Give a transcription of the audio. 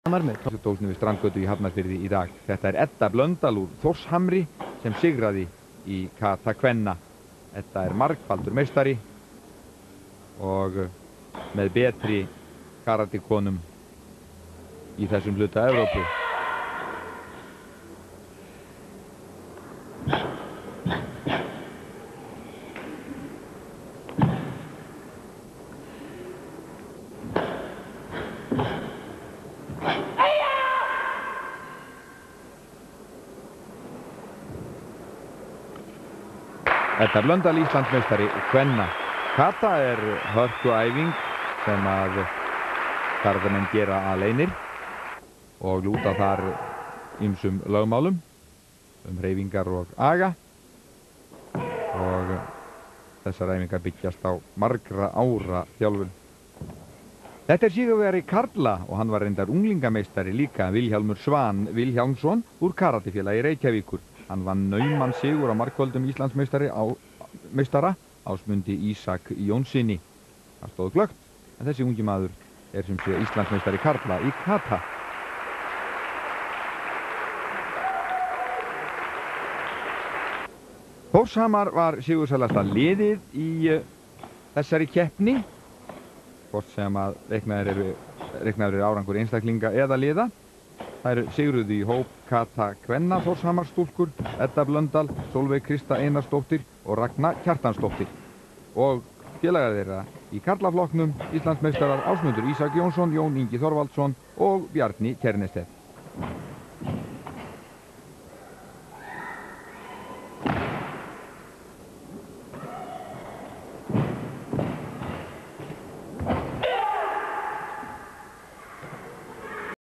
Dósinu við Strandgötu í Hafnarfirði í dag. Þetta Edda Blöndal úr Þórshamri sem sigraði í kata kvenna. Edda margfaldur meistari og með betri karatikonum í þessum hluta Evrópu. Edda Blöndal Íslandsmeistari kvenna. Kata hörkuæfing sem að karlmenn gera aleinir og lúta þar ýmsum lögmálum hreyfingar og aga og þessar æfingar byggjast á margra ára þjálfun. Þetta sigurvegari karla og hann var reyndar unglingameistari líka, Vilhjálmur Svan Vilhjálmsson úr karatifélagi Reykjavíkur. Hann vann nauman sigur á margföldum Íslandsmeistara Ásmundi Ísak Jónssoni. Það stóð glöggt, en þessi ungi maður sem sé Íslandsmeistari karla í kata. Þórshamar var sigursælasta liðið í þessari keppni, hvort sem að reiknaður eru árangur einstaklinga eða liða. Þær sigruðu í hóp kata kvenna Þórshamar stúlkur, Edda Blöndal, Sólveig Krista Einarsdóttir og Ragna Kjartansdóttir. Og félagar þeirra í karlaflokknum Íslandsmeistarar Ásmundur Ísak Jónsson, Jón Ingi Þorvaldsson og Bjarni Kernestedt.